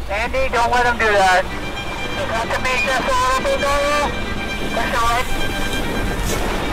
Andy, don't let him do that. You got to make this a little bit lower. That's all right.